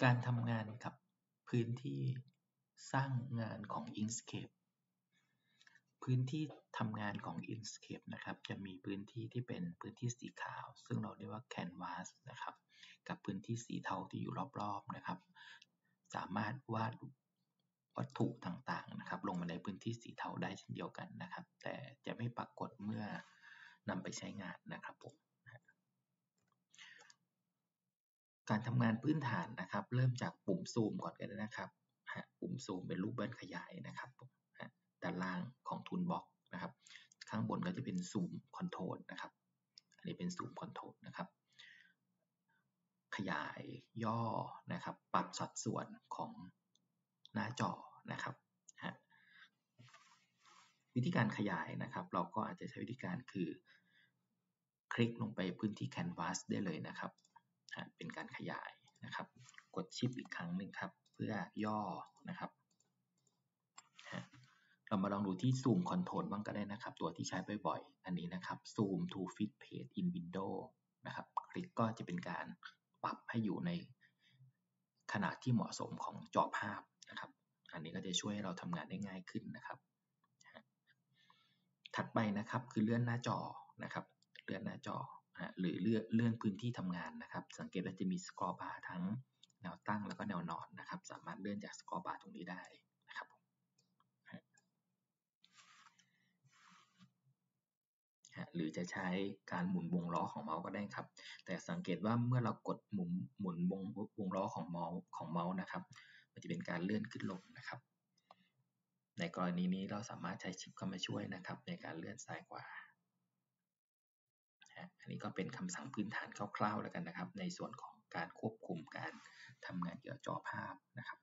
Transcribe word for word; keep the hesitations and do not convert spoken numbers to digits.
การทำงานกับพื้นที่สร้างงานของ Inkscape พื้นที่ทำงานของ Inkscape นะครับจะมีพื้นที่ที่เป็นพื้นที่สีขาวซึ่งเราเรียกว่า Canvas นะครับกับพื้นที่สีเทาที่อยู่รอบๆนะครับสามารถวาดวัตถุต่างๆนะครับลงมาในพื้นที่สีเทาได้เช่นเดียวกันนะครับแต่จะไม่ปรากฏเมื่อนำไปใช้งานนะครับผมการทำงานพื้นฐานนะครับเริ่มจากปุ่มซูมก่อนกันนะครับปุ่มซูมเป็นรูปเบิ้ลขยายนะครับด้านล่างของ Toolbox นะครับข้างบนก็จะเป็นซูมคอนโทรลนะครับอันนี้เป็นซูมคอนโทรลนะครับขยายย่อนะครับปรับสัดส่วนของหน้าจอนะครับวิธีการขยายนะครับเราก็อาจจะใช้วิธีการคือคลิกลงไปพื้นที่ Canvas ได้เลยนะครับเป็นการขยายนะครับกดชิปอีกครั้งหนึ่งครับเพื่อย่อนะครับเรามาลองดูที่ Zoom Control บ้างก็ได้นะครับตัวที่ใช้บ่อยๆอันนี้นะครับ Zoom to fit page in window นะครับคลิกก็จะเป็นการปรับให้อยู่ในขนาดที่เหมาะสมของจอภาพนะครับอันนี้ก็จะช่วยให้เราทำงานได้ง่ายขึ้นนะครับถัดไปนะครับคือเลื่อนหน้าจอนะครับเลื่อนหน้าจอหรือเลื่อนเลื่อนพื้นที่ทำงานนะครับสังเกตว่าจะมีสครอลบาร์ทั้งแนวตั้งแล้วก็แนวนอนนะครับสามารถเลื่อนจากสครอลบาร์ตรงนี้ได้นะครับหรือจะใช้การหมุนวงล้อของเมาส์ก็ได้ครับแต่สังเกตว่าเมื่อเรากดหมุนหมุนวงวงล้อของเมาส์ของเมาส์นะครับมันจะเป็นการเลื่อนขึ้นลงนะครับในกรณีนี้เราสามารถใช้ชิปเข้ามาช่วยนะครับในการเลื่อนซ้ายขวาอันนี้ก็เป็นคำสั่งพื้นฐานคร่าวๆแล้วกันนะครับในส่วนของการควบคุมการทำงานเกี่ยวกับจอภาพนะครับ